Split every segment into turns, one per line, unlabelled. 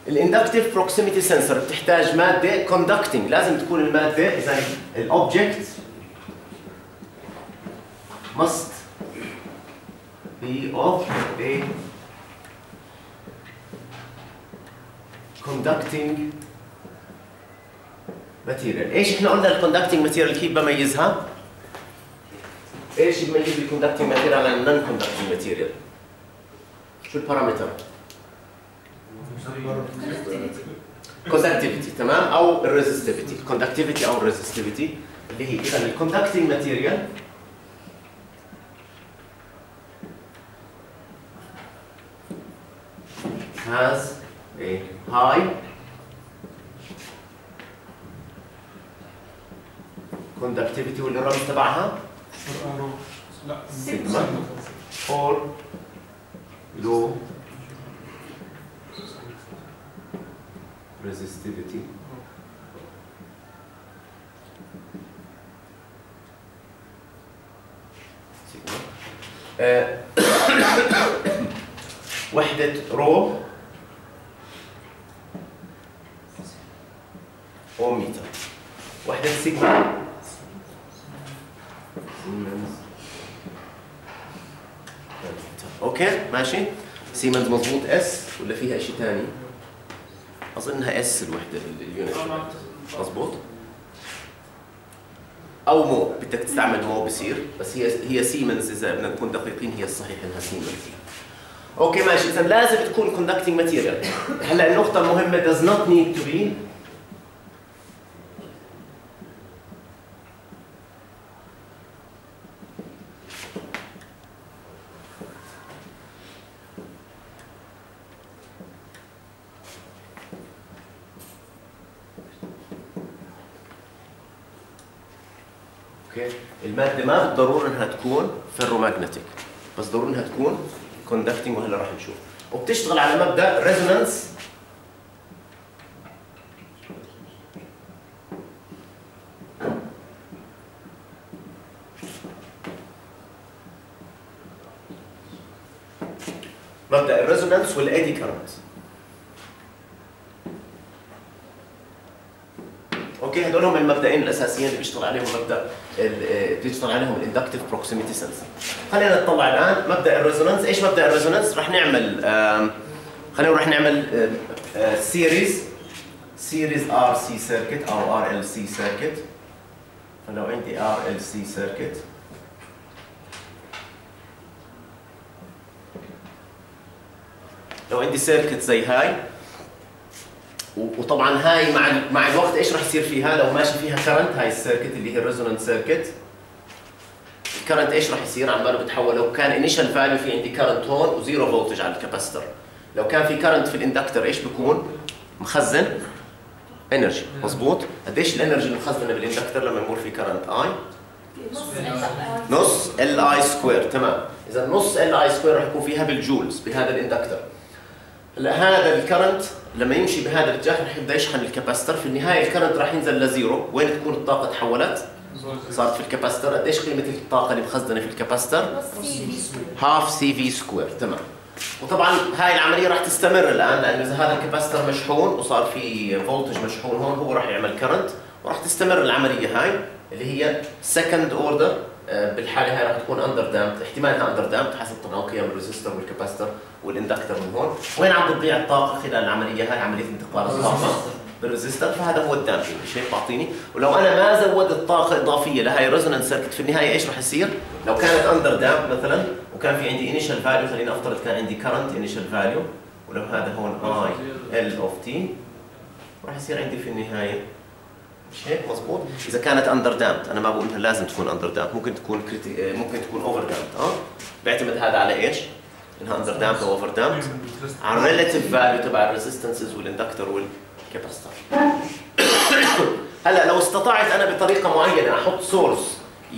الاندكتيف بروكسيميتي سنسور بتحتاج ماده كوندكتنج، لازم تكون الماده اذا الاوبجكت must be of a conducting material. ايش احنا قلنا الكوندكتنج ماتيريال كيف بميزها؟ ايش بميز الكوندكتنج ماتيريال عن النون كوندكتنج ماتيريال؟ شو البارامتر؟ كوندكتيفيتي، تمام، او الريزستيفيتي، كوندكتيفيتي او الريزستيفيتي اللي هي اذا الكوندكتنج ماتيريال has a high conductivity والرمز تبعها سيجما or low resistivity سيجما وحدة رو اوميتر، وحدة سيجما اوكي ماشي. سيمنز مضبوط. اس ولا فيها شيء ثاني؟ اظنها اس الوحده اليونت مضبوط، او مو بدك تستعمل مو بصير، بس هي سيمنز اذا بدنا نكون دقيقين هي الصحيح انها سيمنز. اوكي ماشي. اذا لازم تكون كوندكتنج ماتيريال. هلا النقطه المهمه does not need to be المادة ما بالضرورة انها تكون فيرومagnetic، بس ضروري انها تكون كوندكتنج، وهلا راح نشوف. وبتشتغل على مبدأ ريزونانس مبدأ الريزونانس والايدي كارنت. اوكي هدول هم المبدئين الاساسيين اللي بيشتغل عليهم بيشتغل عليهم الاندكتيف بروكسيميتي سنسر. خلينا نطلع الان مبدا الريزونانس. ايش مبدا الريزونانس؟ راح نعمل راح نعمل سيريز ار سي سيركت او ار ال سي سيركت. فلو عندي ار ال سي سيركت لو عندي سيركت زي هاي، وطبعا هاي مع الوقت ايش راح يصير فيها؟ لو ماشي فيها كرنت، هاي السيركت اللي هي الريزونانت سيركت، الكرنت ايش راح يصير؟ عماله بتحول. لو كان انيشال فاليو في عندي كرنت هون وزيرو فولتج على الكاباستر، لو كان في كرنت في الاندكتر ايش بكون؟ مخزن انرجي، مضبوط؟ قديش الانرجي المخزنه بالاندكتر لما يمر في كرنت؟ اي نص ال اي سكوير، تمام. اذا نص ال اي سكوير راح يكون فيها بالجولز بهذا الاندكتر. هلا هذا الكرنت لما يمشي بهذا الاتجاه رح يبدا يشحن الكاباستر، في النهايه الكرنت راح ينزل لزيرو. وين تكون الطاقه تحولت؟ صارت في الكاباستر. قديش قيمه الطاقه اللي مخزنه في الكاباستر؟ هاف سي في سكوير، تمام. وطبعا هاي العمليه راح تستمر الان، لانه اذا هذا الكاباستر مشحون وصار في فولتج مشحون هون، هو راح يعمل كرنت وراح تستمر العمليه هاي اللي هي سكند اوردر. بالحاله هاي راح تكون اندر دامت، احتمالها اندر دامت حسب طبعا قيم الريزستور والكاباستر والاندكتر من هون. وين عم بتضيع الطاقه خلال العمليه هاي؟ عمليه انتقال الطاقه بالريزستور، فهذا هو الدامبينج. مش هيك بعطيني؟ ولو انا ما زودت طاقه اضافيه لهي الريزونانس سيركت، في النهايه ايش راح يصير؟ لو كانت اندر دامب مثلا وكان في عندي انيشال فاليو، خلينا افترض كان عندي كرنت انيشال فاليو، ولو هذا هون اي ال اوف تي، راح يصير عندي في النهايه مش هيك مضبوط؟ اذا كانت اندر دامت، انا ما بقول انها لازم تكون اندر دامت، ممكن تكون ممكن تكون اوفر دامت. بيعتمد هذا على ايش؟ انها اندر دامت او اوفر دامت، على الريلاتيف فاليو تبع الريزستنسز والاندكتر والكاباستر. هلا لو استطعت انا بطريقه معينه احط سورس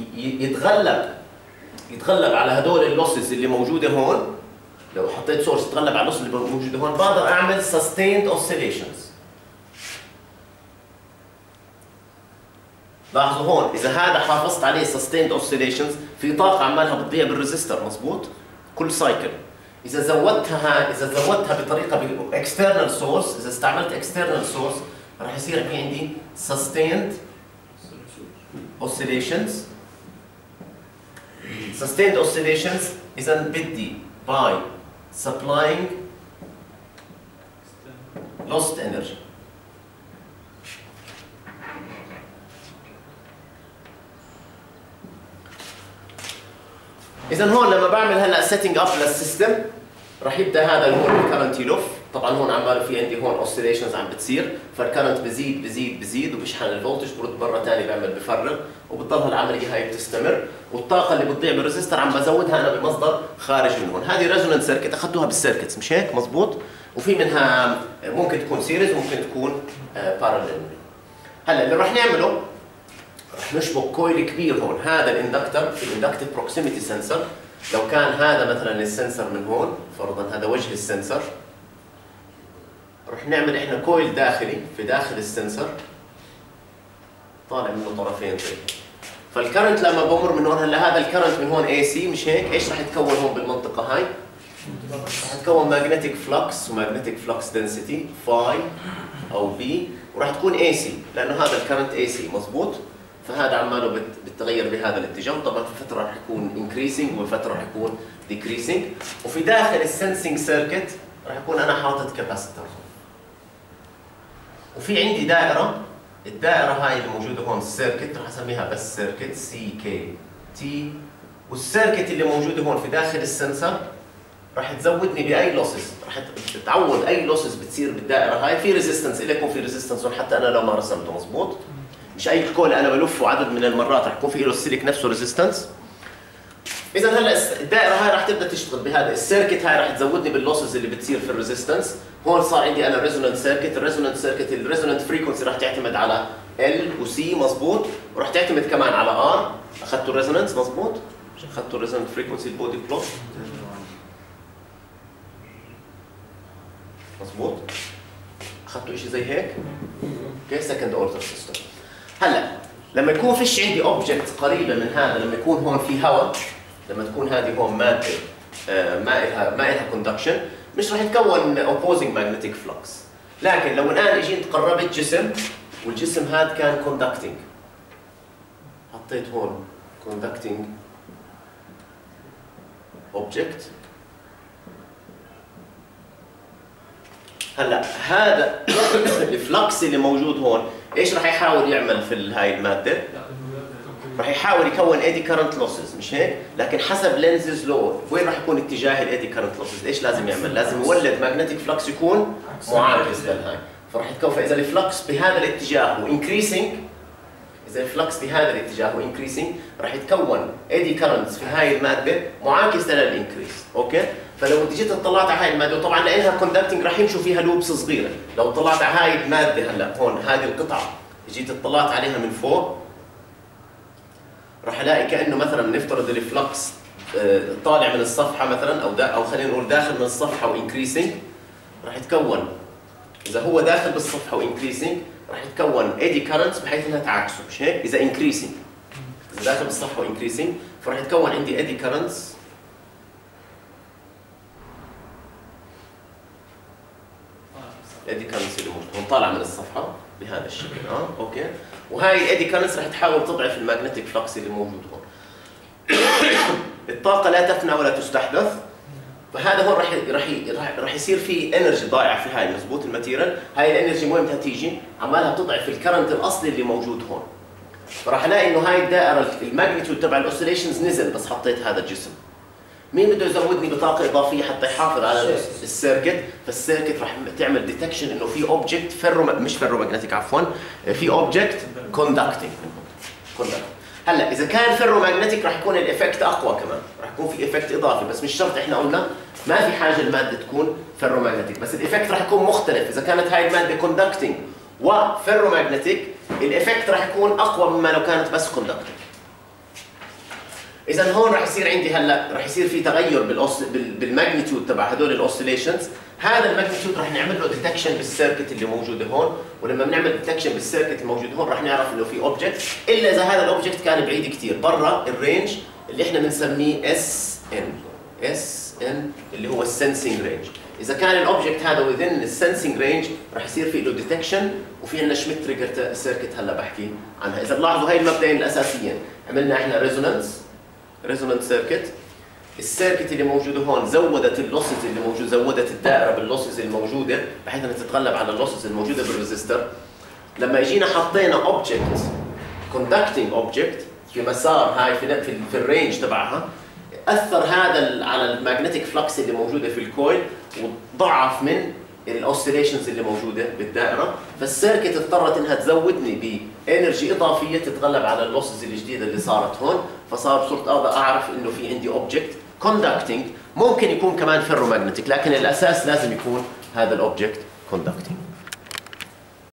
يتغلب على هدول اللوسز اللي موجوده هون، لو حطيت سورس يتغلب على اللوسز اللي موجوده هون، بقدر اعمل سستيند اوسيليشنز. لاحظوا هون اذا هذا حافظت عليه سستيند اوسيليشنز، في طاقه عمالها بتضيع بالريزستر، مضبوط؟ كل سايكل. اذا زودتها بطريقه اكسترنال سورس، اذا استعملت اكسترنال سورس راح يصير في عندي sustained oscillations. sustained oscillations اذا بدي by supplying lost energy. اذا هون لما بعمل هلا سيتنج اب للسيستم راح يبدا هذا هون الكرنت يلف. طبعا هون عماله في عندي هون اوسيليشنز عم بتصير، فالكرنت بزيد وبيشحن الفولتج، برد مره ثانيه بعمل بفرغ، وبتضل العمليه هاي بتستمر، والطاقه اللي بتضيع بالريزستور عم بزودها انا بمصدر خارج من هون. هذه ريزونانس سيركت اخذتوها بالسيركتس مش هيك؟ مضبوط. وفي منها ممكن تكون سيريز وممكن تكون باراليل. هلا اللي راح نعمله راح نشبك كويل كبير هون. هذا الاندكتر في الاندكتيف بروكسيميتي سنسر. لو كان هذا مثلا السنسر من هون، فرضا هذا وجه السنسر، رح نعمل احنا كويل داخلي في داخل السنسر طالع منه طرفين زي هيك. فالكرنت لما بمر من هون، هلا هذا الكرنت من هون اي سي مش هيك؟ ايش رح يتكون هون بالمنطقه هاي؟ رح يتكون ماجنتيك فلكس وماجنتيك فلكس دنسيتي فاي او بي، وراح تكون اي سي لانه هذا الكرنت اي سي مضبوط. فهذا عماله بتغير بهذا الاتجاه، طبعا في فتره رح يكون انكريسنج وفتره رح يكون ديكريسنج. وفي داخل السنسنج سيركت رح يكون انا حاطط كاباسيتر، وفي عندي دائره. الدائره هاي اللي موجوده هون السيركت رح اسميها بس سيركت سي كي تي، والسيركت اللي موجوده هون في داخل السنسر رح تزودني باي لوسز، رح تعوض اي لوسز بتصير بالدائره هاي. في ريزيستنس لكم، في ريزيستنس هون حتى انا لو ما رسمته مضبوط. مش اي كول انا بلفه عدد من المرات رح يكون في له السلك نفسه ريزيستنس. اذا هلا الدائره هاي رح تبدا تشتغل بهذا السيركت، هاي رح تزودني باللوسز اللي بتصير في الريزيستنس. هون صار عندي انا ريزونانت سيركت، الريزونانت فريكونسي رح تعتمد على ال وسي مضبوط، ورح تعتمد كمان على ار. اخذتوا الريزونانس مضبوط؟ اخذتوا الريزونانت فريكونسي البودي بلوت مضبوط؟ اخذتوا شيء زي هيك؟ اوكي، سكند اوردر سيستم. هلا لما يكون فيش عندي اوبجكت قريبه من هذا، لما يكون هون في هواء، لما تكون هذه هون ماده ما إلها كوندكشن، مش راح يتكون اوبوزنج ماجنتيك فلكس. لكن لو الان اجيت قربت جسم والجسم هذا كان كوندكتنج، حطيت هون كوندكتنج اوبجكت. هلا هذا الفلكس اللي موجود هون ايش راح يحاول يعمل في هاي الماده؟ راح يحاول يكون ايدي كارنت لوسز مش هيك؟ لكن حسب لينزز لو وين راح يكون اتجاه الايدي كارنت لوسز؟ ايش لازم يعمل؟ لازم يولد ماجنتيك فلكس يكون معاكس للهاي، فراح يتكون. فاذا الفلكس بهذا الاتجاه وانكريسنج، اذا الفلكس بهذا الاتجاه وانكريسنج راح يتكون ايدي كارنتس في هاي الماده معاكسه للانكريس، اوكي؟ فلو انت جيت اطلعت على هاي الماده، وطبعا لانها كوندكتنج راح يمشوا فيها لوبس صغيره. لو اطلعت على هاي الماده هلا هون هذه القطعه جيت اطلعت عليها من فوق، راح الاقي كانه مثلا بنفترض الفلكس طالع من الصفحه مثلا او خلينا نقول داخل من الصفحه وانكريسنج، راح يتكون. اذا هو داخل بالصفحه وانكريسنج راح يتكون ايدي كارنتس بحيث انها تعاكسه مش هيك؟ اذا انكريسنج، اذا داخل بالصفحه وانكريسنج فراح يتكون عندي ايدي كارنتس الايدي كارنتس اللي موجود طالع من الصفحه بهذا الشكل. اوكي، وهاي الايدي كارنتس رح تحاول تضعف الماجنتيك فلكس اللي موجود هون. الطاقه لا تفنى ولا تستحدث، فهذا هون رح يصير في انرجي ضائعه في هاي مضبوط الماتيريال. هاي الانرجي وين بدها تيجي؟ عمالها بتضعف الكرنت الاصلي اللي موجود هون. فراح الاقي انه هاي الدائره الماجنتيود تبع الاوسيليشنز نزل بس حطيت هذا الجسم. مين بده يزودني بطاقه اضافيه حتى يحافظ على السيركت؟ فالسيركت راح تعمل ديتكشن انه في اوبجكت مش فيرو ماجنتيك عفوا، في اوبجكت كوندكتنج. هلا اذا كان فيرو ماجنتيك راح يكون الايفكت اقوى كمان، راح يكون في ايفكت اضافي، بس مش شرط. احنا قلنا ما في حاجه الماده تكون فيرو ماجنتيك، بس الايفكت راح يكون مختلف. اذا كانت هاي الماده كوندكتنج وفيرو ماجنتيك الايفكت راح يكون اقوى مما لو كانت بس كوندكتنج. اذا هون راح يصير عندي هلا راح يصير في تغير بالماجنتيود تبع هدول الاوسيليشنز. هذا الماجنتيود راح نعمل له ديتكشن بالسيركت اللي موجوده هون، ولما بنعمل ديتكشن بالسيركت الموجود هون راح نعرف انه في اوبجكت، الا اذا هذا الاوبجكت كان بعيد كثير برا الرينج اللي احنا بنسميه اس ان. اس ان اللي هو السنسنج رينج. اذا كان الاوبجكت هذا within السنسنج رينج راح يصير في له ديتكشن، وفي عندنا شميت تريجر سيركت هلا بحكي عنها. اذا بلاحظوا هاي المبدئين الاساسيين، عملنا احنا ريزونانس سيركت. السيركت اللي موجوده هون زودت اللوسز اللي موجود، زودت الدائره باللوسز الموجوده بحيث انها تتغلب على اللوسز الموجوده بالريزستور. لما اجينا حطينا اوبجكت كوندكتنج اوبجكت في مسار هاي في الرينج تبعها، اثر هذا على الماجنتيك فلكس اللي موجوده في الكويل وضعف من الاوسيليشنز اللي موجوده بالدائره، فالسيركت اضطرت انها تزودني بانرجي اضافيه تتغلب على اللوسز الجديده اللي صارت هون، فصار صرت اقدر اعرف انه في عندي اوبجكت كوندكتنج. ممكن يكون كمان فيرومagnetic، لكن الاساس لازم يكون هذا الاوبجكت كوندكتنج.